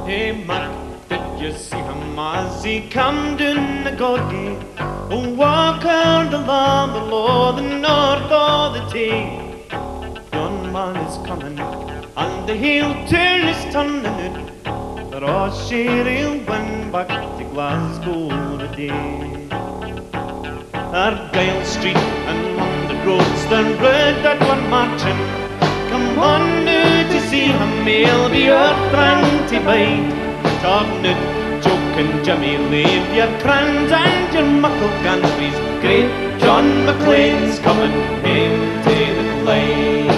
Hey Mac, did you see him as he come down the gorgie? Oh, walking along the low, the north of the Tay. Yon man is coming, and he'll turn his turning it. The Rothschild he'll win back to Glasgow today. Argyle Street and London roads, they're red that one marching. Come on now to see him, he'll be your friend to bide. Turn it, Joke and Jimmy, leave your crayons and your muckle gantries. Great John McLean's coming home to the Clyde.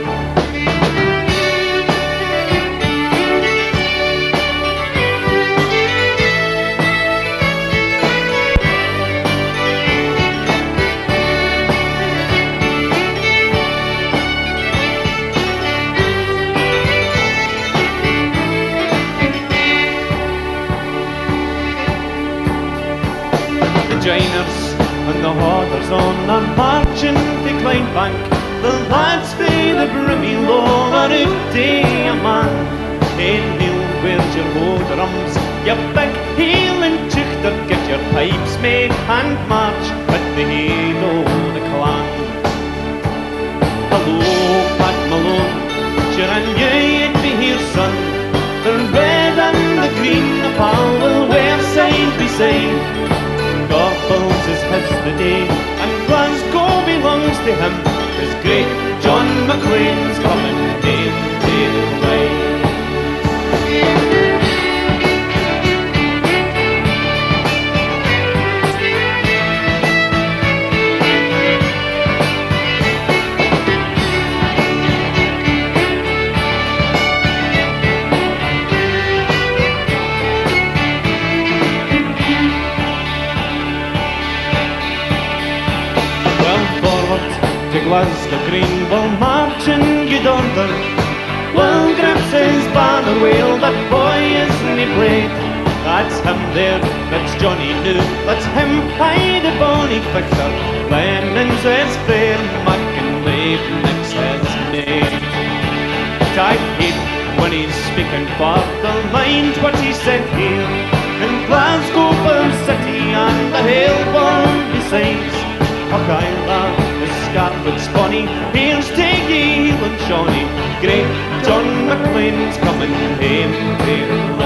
Joiners and the haulers on are marching to Clydebank. The lads by the brimmy low are out day a man. Hey Neil, where's your low drums? You big heeling chichter, get your pipes made and march at the head of the clan. Hello, Pat Malone, sure and you'd be here, son. The red and the green, the pal will wear side by side. Gorbals is his the day, and Glasgow belongs to him. 'Cause great John McLean's coming home to the Clyde. To Glasgow Green will march in good order. Will grips his banner wheel, that boy isn't he played? That's him there, that's Johnny New, that's him by the bonny Victor. Lennon's his fair, Mac and Leibniz his name. Tight heat when he's speaking for the mind what he said here. In Glasgow for city and the hill world besides. Island, the Scarlet's bonny, here's Teggy and Shawnee. Great John McLean's coming home to